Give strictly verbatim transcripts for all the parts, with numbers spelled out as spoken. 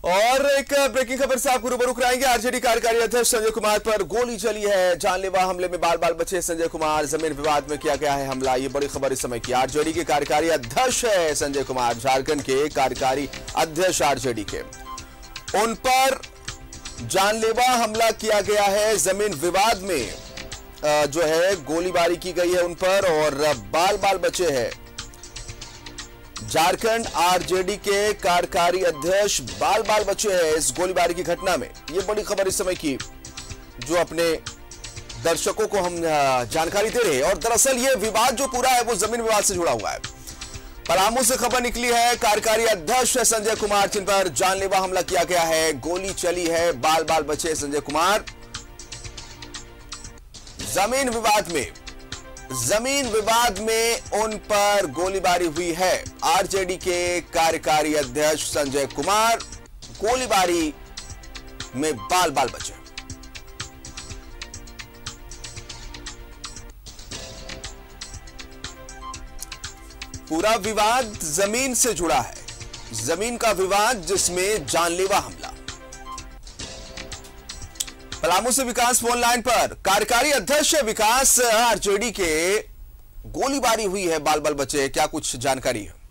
और एक ब्रेकिंग खबर से आपको रूबरू कराएंगे। आरजेडी कार्यकारी अध्यक्ष संजय कुमार पर गोली चली है। जानलेवा हमले में बाल बाल बचे संजय कुमार, जमीन विवाद में किया गया है हमला। ये बड़ी खबर इस समय की। आरजेडी के कार्यकारी अध्यक्ष है संजय कुमार, झारखंड के कार्यकारी अध्यक्ष आरजेडी के, उन पर जानलेवा हमला किया गया है। जमीन विवाद में जो है गोलीबारी की गई है उन पर और बाल बाल बचे हैं। झारखंड आरजेडी के कार्यकारी अध्यक्ष बाल बाल बचे हैं इस गोलीबारी की घटना में। यह बड़ी खबर इस समय की जो अपने दर्शकों को हम जानकारी दे रहे हैं। और दरअसल यह विवाद जो पूरा है वो जमीन विवाद से जुड़ा हुआ है। पलामू से खबर निकली है, कार्यकारी अध्यक्ष संजय कुमार जिन पर जानलेवा हमला किया गया है, गोली चली है, बाल बाल बचे संजय कुमार। जमीन विवाद में जमीन विवाद में उन पर गोलीबारी हुई है। आरजेडी के कार्यकारी अध्यक्ष संजय कुमार गोलीबारी में बाल बाल बचे। पूरा विवाद जमीन से जुड़ा है, जमीन का विवाद जिसमें जानलेवा हमला। पलामू से विकास फोन लाइन पर। कार्यकारी अध्यक्ष विकास, आरजेडी के गोलीबारी हुई है, बाल बाल बचे, क्या कुछ जानकारी है?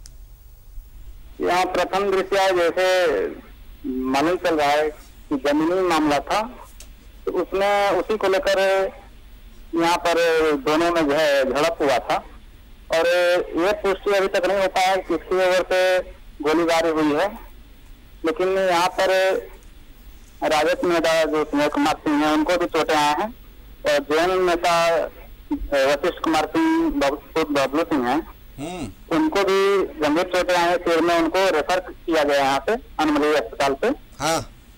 यहाँ प्रथम दृष्टया जैसे मालूम चल रहा है कि जमीनी मामला था, तो उसमें उसी को लेकर यहाँ पर दोनों में जो है झड़प हुआ था। और ये पुष्टि अभी तक नहीं हो पाया किसकी वजह से गोलीबारी हुई है, लेकिन यहाँ पर राजद नेता जो संजय कुमार सिंह है उनको भी चोटें आए हैं और जैन नेता वशिष्ठ कुमार सिंह बबलू सिंह हैं, उनको भी गंभीर चोटें आए हैं सिर में। उनको रेफर किया गया यहाँ पे अनमोल अस्पताल पे। हाँ।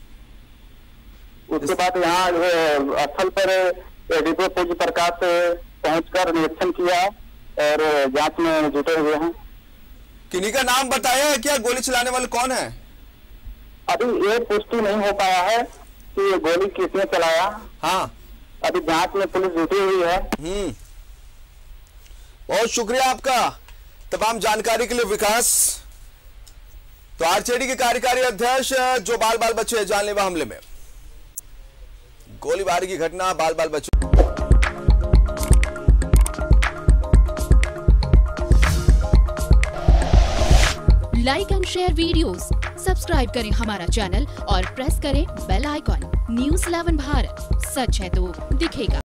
उसके बाद यहाँ स्थल पर एडीपी पूज्य प्रकाश पहुंचकर निरीक्षण किया और जांच में जुटे हुए हैं। किन्हीं का नाम बताया है क्या? गोली चलाने वाले कौन है? अभी ये पुष्टि नहीं हो पाया है कि ये गोली किसने चलाया। हाँ, अभी जांच में पुलिस जुटी हुई है। हम्म, बहुत शुक्रिया आपका तमाम जानकारी के लिए विकास। तो आरजेडी के कार्यकारी अध्यक्ष जो बाल बाल बचे जानलेवा हमले में, गोलीबारी की घटना, बाल बाल बचे। Like and share videos, subscribe करें हमारा चैनल और प्रेस करें bell icon. News eleven Bharat, सच है तो दिखेगा।